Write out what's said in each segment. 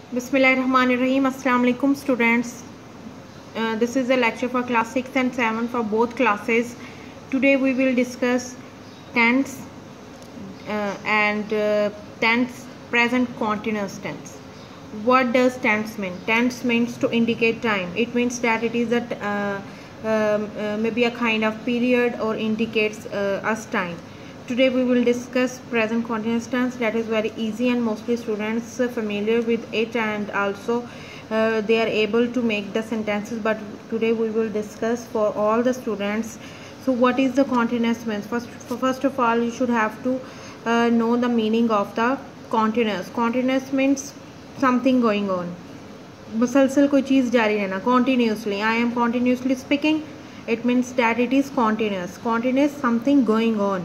Bismillahirrahmanirrahim. Assalamu alaikum students. This is a lecture for class 6 and 7 for both classes. Today we will discuss tense and tense present continuous tense. What does tense mean? Tense means to indicate time. It means that it is maybe a kind of period or indicates us time. Today we will discuss present continuous tense. That is very easy and mostly students are familiar with it, and also they are able to make the sentences, but today we will discuss for all the students. So what is the continuous means? First of all, you should have to know the meaning of the continuous. Continuous means something going on. मुसलसल कोई चीज़ जारी रहना. Continuously, I am continuously speaking. It means that it is continuous. Continuous, something going on.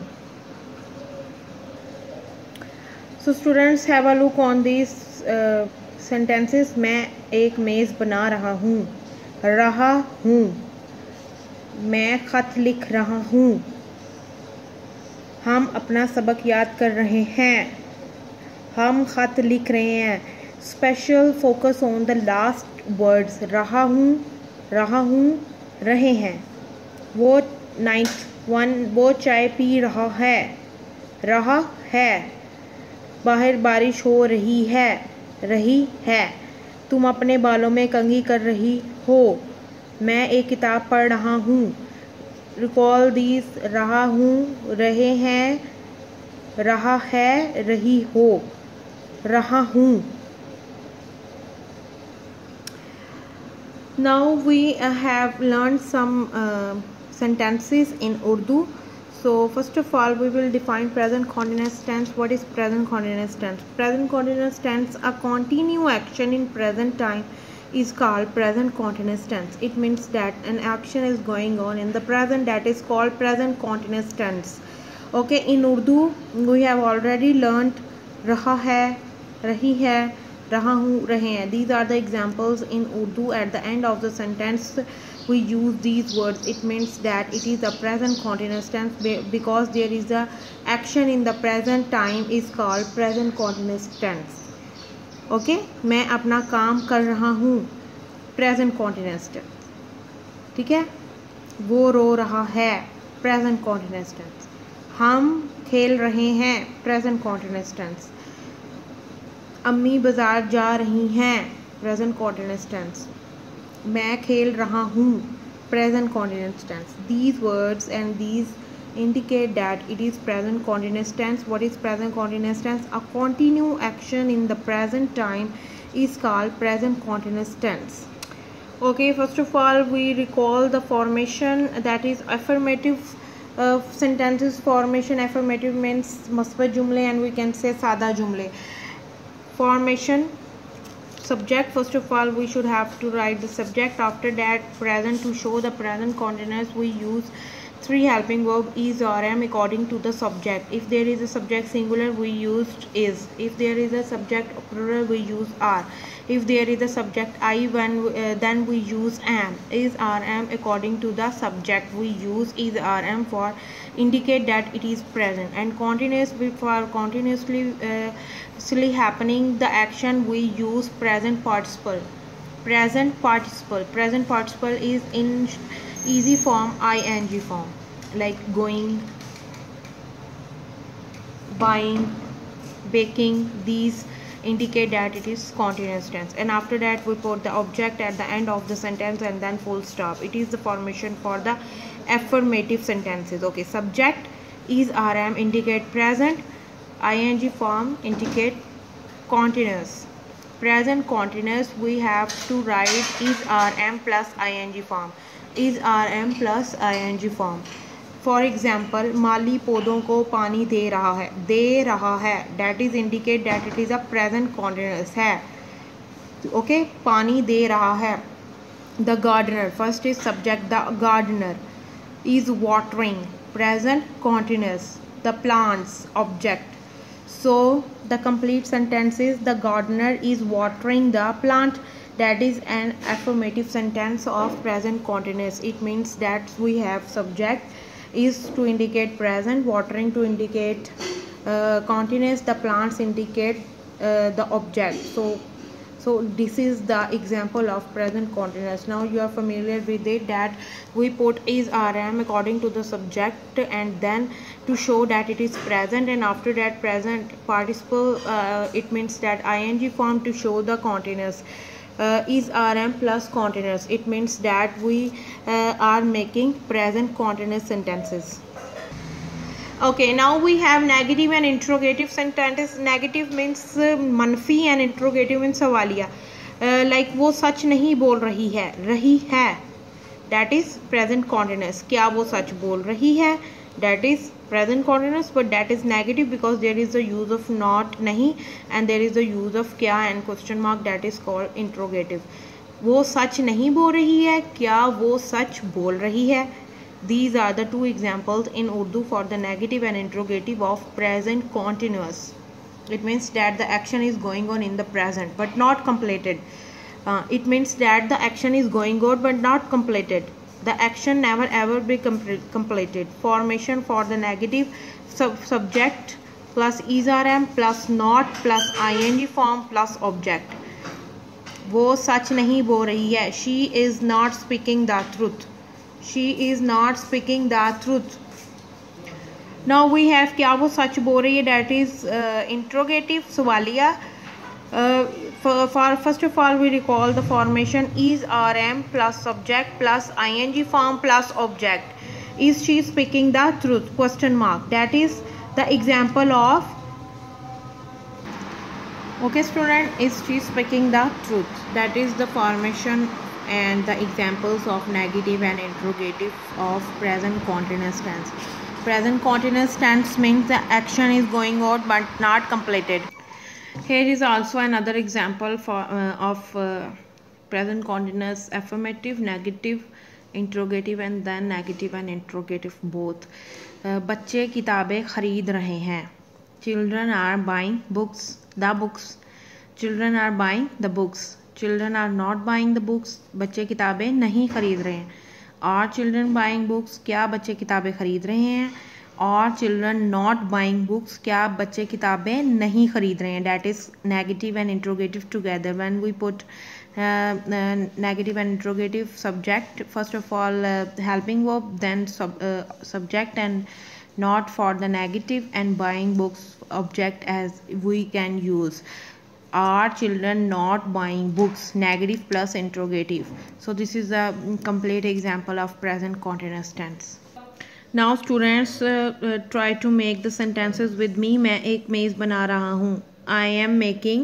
So students, have a look on these sentences. मैं एक मेज़ बना रहा हूँ. मैं ख़त लिख रहा हूँ. हम अपना सबक याद कर रहे हैं. हम ख़त लिख रहे हैं. Special focus on the last words. रहा हूँ, रहे हैं. वो 9th one, वो चाय पी रहा है. बाहर बारिश हो रही है. तुम अपने बालों में कंघी कर रही हो. मैं एक किताब पढ़ रहा हूँ. Recall these. रहा हूँ, रहे हैं, रहा है, रही हो, रहा हूँ. Now we have learned some sentences in Urdu. So first of all, we will define present continuous tense. What is present continuous tense? Present continuous tense, a continue action in present time, is called present continuous tense. It means that an action is going on in the present, that is called present continuous tense. Okay, in Urdu we have already learned रहा है, रही है, रहा हूँ, रहे हैं. These are the examples in Urdu. At the end of the sentence we use these words. It means that it is a present continuous tense because there is a action in the present time is called present continuous tense. Okay, मैं अपना काम कर रहा हूँ, present continuous tense. ठीक है. वो रो रहा है, present continuous tense. हम खेल रहे हैं, present continuous tense. अम्मी बाज़ार जा रही हैं, present continuous tense. मैं खेल रहा हूँ, present continuous tense. These words and these indicate that it is present continuous tense. What is present continuous tense? A continue action in the present time is called present continuous tense. Okay, first of all we recall the formation, that is affirmative sentences formation. Affirmative means musbat jumle and we can say sada jumle. Formation. Subject. First of all we should have to write the subject. After that present. To show the present continuous we use three helping verb is or am according to the subject. If there is a subject singular we use is. If there is a subject plural we use are. If there is a subject I then we use am. Is or am according to the subject we use is or am for indicate that it is present. And continuous, for continuously happening the action we use present participle. Present participle is in easy form, ing form, like going, buying, baking. These indicate that it is continuous tense. And after that we put the object at the end of the sentence and then full stop. It is the formation for the affirmative sentences. Okay, subject is or am indicate present. Ing form indicate continuous. Present continuous we have to write is or am plus ing form. Is or am plus ing form. For example, माली पौधों को पानी दे रहा है. That is indicate that it is a present continuous है. Okay, पानी दे रहा है. The gardener, first is subject. The gardener is watering, present continuous. The plants, object. So the complete sentence is the gardener is watering the plant. That is an affirmative sentence of present continuous. It means that we have subject is to indicate present, watering to indicate continuous, the plants indicate the object. So So this is the example of present continuous. Now you are familiar with it, that we put is rm according to the subject, and then to show that it is present, and after that present participle, it means that ing form to show the continuous. Is rm plus continuous, it means that we are making present continuous sentences. Okay, now we have negative and interrogative sentences. Negative means manfi and interrogative means सवालिया. Like वो सच नहीं बोल रही है, that is present continuous. क्या वो सच बोल रही है, that is present continuous, but that is negative because there is the use of not, नहीं, and there is the use of क्या and question mark, that is called interrogative. वो सच नहीं बोल रही है, क्या वो सच बोल रही है. These are the two examples in Urdu for the negative and interrogative of present continuous. It means that the action is going on in the present but not completed. It means that the action is going on but not completed. The action never ever be completed. Formation for the negative: subject plus is rm plus not plus ing form plus object. वो सच नहीं बोल रही है. She is not speaking the truth. She is not speaking the truth. Now we have क्या वो सच बोल रही है, that is interrogative सवालिया. First of all we recall the formation is rm plus subject plus ing form plus object. Is she speaking the truth, question mark. That is the example of, okay student, is she speaking the truth. That is the formation and the examples of negative and interrogative of present continuous tense. Present continuous tense means the action is going on but not completed. Here is also another example for of present continuous: affirmative, negative, interrogative, and then negative and interrogative both. बच्चे किताबें खरीद रहे हैं. Children are buying books, the books. Children are buying the books. Children are not buying the books. बच्चे किताबें नहीं खरीद रहे हैं. Are children buying books? क्या बच्चे किताबें खरीद रहे हैं. Are children not buying books? क्या बच्चे किताबें नहीं खरीद रहे हैं. That is negative and interrogative together. When we put negative and interrogative subject, first of all helping verb, then subject, and not for the negative, and buying books object as we can use. Are children not buying books, negative plus interrogative. So this is a complete example of present continuous tense. Now students try to make the sentences with me. मैं एक मेज़ बना रहा हूँ. I am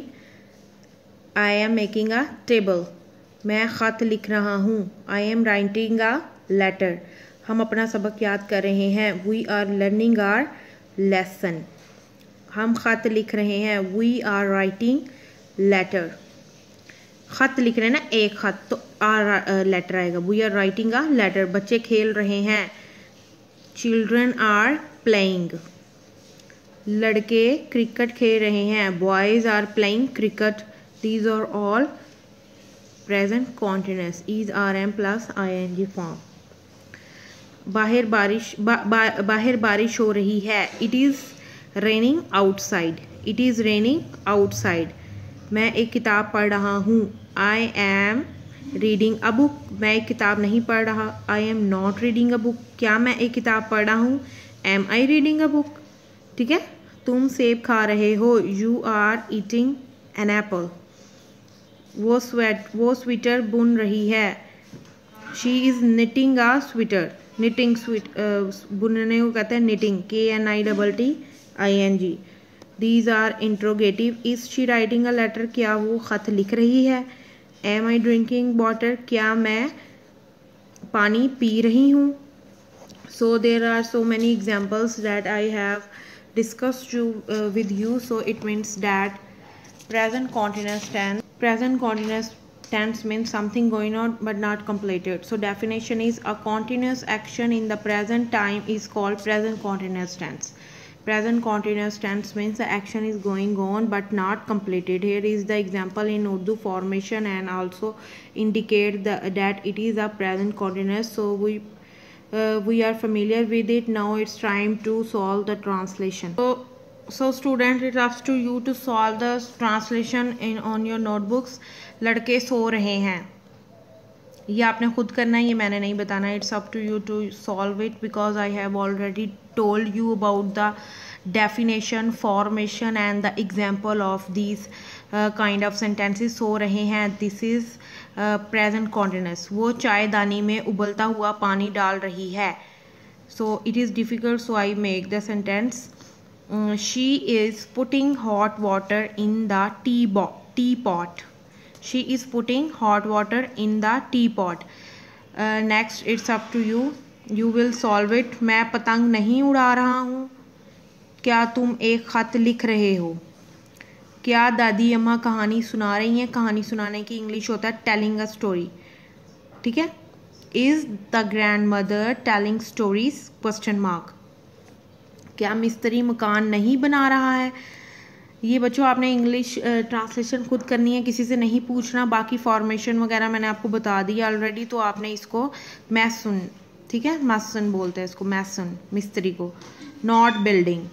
making a table. मैं ख़त लिख रहा हूँ. I am writing a letter. हम अपना सबक याद कर रहे हैं. We are learning our lesson. हम ख़त लिख रहे हैं. We are writing letter. ख़त लिख रहे हैं ना, एक ख़त, तो लेटर आएगा. We are writing a letter. बच्चे खेल रहे हैं. Children are playing. लड़के क्रिकेट खेल रहे हैं. Boys are playing cricket. These are all present continuous. Is rm plus ing form. बाहर बारिश हो रही है. It is raining outside. It is raining outside. मैं एक किताब पढ़ रहा हूँ. I am reading a book. मैं एक किताब नहीं पढ़ रहा. I am not reading a book. क्या मैं एक किताब पढ़ रहा हूँ. Am I reading a book? ठीक है. तुम सेब खा रहे हो. You are eating an apple. वो स्वेटर बुन रही है. She is knitting a sweater. Knitting बुनने को कहते हैं knitting. KNITTING. These are interrogative. Is she writing a letter? क्या वो ख़त लिख रही है. Am I drinking water? क्या मैं पानी पी रही हूँ. So there are so many examples that I have discussed with you. So it means that present continuous tense means something going on but not completed. So definition is: a continuous action in the present time is called present continuous tense. Present continuous tense means the action is going on but not completed. Here is the example in Urdu formation and also indicate that it is a present continuous. So we are familiar with it. Now it's time to solve the translation. So So student, it's up to you to solve the translation on your notebooks. लड़के सो रहे हैं, ये आपने खुद करना है, ये मैंने नहीं बताना. It's up to you to solve it because I have already told you about the definition, formation and the example of these kind of sentences. सो रहे हैं, दिस इज प्रेजेंट कॉन्टिन्यूस. वो चायदानी में उबलता हुआ पानी डाल रही है. So it is difficult, so I make the sentence. She is putting hot water in the teapot. She is putting hot water in the teapot. Next, it's up to you. You will solve it. मैं पतंग नहीं उड़ा रहा हूँ. क्या तुम एक खत लिख रहे हो? क्या दादी अम्मा कहानी सुना रही हैं? कहानी सुनाने की इंग्लिश होता है टेलिंग अ स्टोरी. ठीक है. Is the grandmother telling stories? Question mark. क्या मिस्त्री मकान नहीं बना रहा है? ये बच्चों आपने इंग्लिश ट्रांसलेशन खुद करनी है, किसी से नहीं पूछना. बाकी फॉर्मेशन वगैरह मैंने आपको बता दी ऑलरेडी, तो आपने इसको मैसन, ठीक है, मैसन बोलते हैं इसको, मैसन मिस्त्री को. Not building.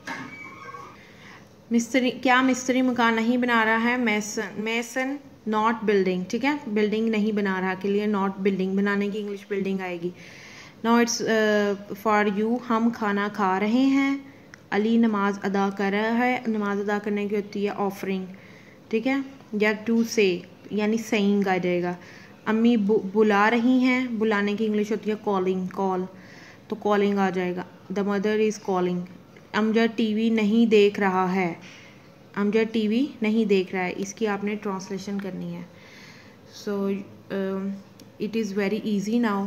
मिस्त्री, क्या मिस्त्री मकान नहीं बना रहा है? Mason not building. ठीक है, बिल्डिंग नहीं बना रहा के लिए नॉट बिल्डिंग, बनाने की इंग्लिश बिल्डिंग आएगी. Now it's for you. हम खाना खा रहे हैं. अली नमाज अदा कर रहा है. नमाज अदा करने की होती है ऑफरिंग. ठीक है, या टू से यानी सेइंग आ जाएगा. अम्मी बुला रही हैं. बुलाने की इंग्लिश होती है कॉलिंग, कॉल, तो कॉलिंग आ जाएगा. The mother is calling. Amjad TV नहीं देख रहा है. अमजद टीवी नहीं देख रहा है, इसकी आपने ट्रांसलेशन करनी है. So it is very easy now.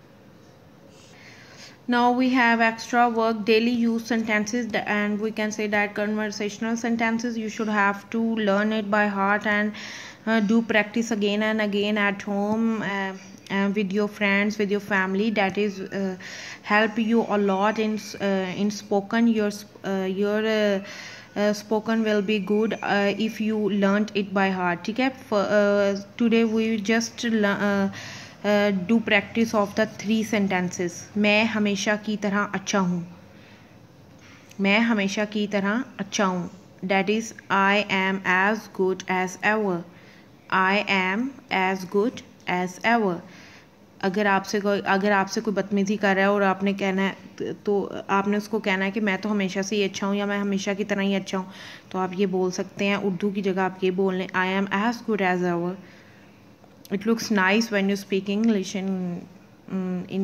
Now we have extra work, daily use sentences, and we can say that conversational sentences you should have to learn it by heart and do practice again and again at home with your friends, with your family. That is help you a lot in spoken. Your spoken will be good if you learned it by heart. ठीक है. Today we just do practice of the 3 sentences. मैं हमेशा की तरह अच्छा हूँ. मैं हमेशा की तरह अच्छा हूँ. That is I am as good as ever. I am as good as ever. अगर आपसे कोई बदतमीजी कर रहा है और आपने कहना है, तो आपने उसको कहना है कि मैं तो हमेशा से ही अच्छा हूँ या मैं हमेशा की तरह ही अच्छा हूँ, तो आप ये बोल सकते हैं. उर्दू की जगह आप ये बोल लें, I am as good as ever. It looks nice when you speak English in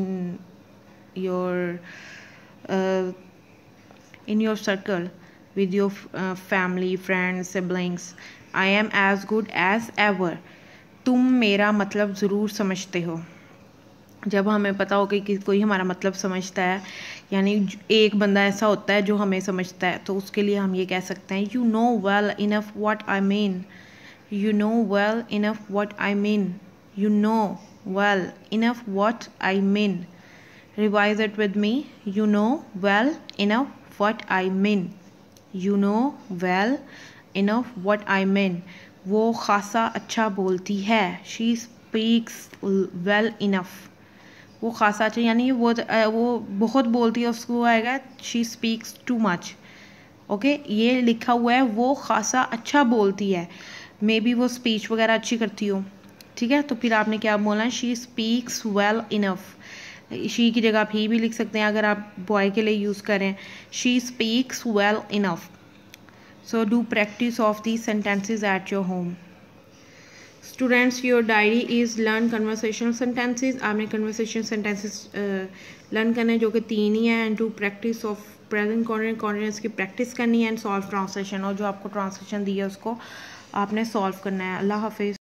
your circle with your family, friends, siblings. I am as good as ever. तुम मेरा मतलब ज़रूर समझते हो. जब हमें पता हो कि कोई हमारा मतलब समझता है, यानी एक बंदा ऐसा होता है जो हमें समझता है, तो उसके लिए हम ये कह सकते हैं, you know well enough what I mean. You know well enough what I mean. You know well enough what I mean. Revise it with me. You know well enough what I mean. You know well enough what I mean. वो खासा अच्छा बोलती है. She speaks well enough. वो खासा अच्छा यानी वो बहुत बोलती है, उसको आएगा she speaks too much. Okay, ये लिखा हुआ है वो खासा अच्छा बोलती है. मे बी वो स्पीच वगैरह अच्छी करती हो. ठीक है, तो फिर आपने क्या बोलना है? She speaks well enough. She की जगह आप ही भी लिख सकते हैं अगर आप बॉय के लिए यूज़ करें. She speaks well enough. So do practice of the sentences at your home. Students, your diary is learn conversational sentences. आपने कन्वर्सेशन सेंटेंसेज लर्न करने हैं जो कि 3 ही हैं. And do practice of present continuous की प्रैक्टिस करनी है. एंड सॉल्व ट्रांसलेशन, और जो आपको ट्रांसलेशन दी है उसको आपने सॉल्व करना है. अल्लाह हाफिज़.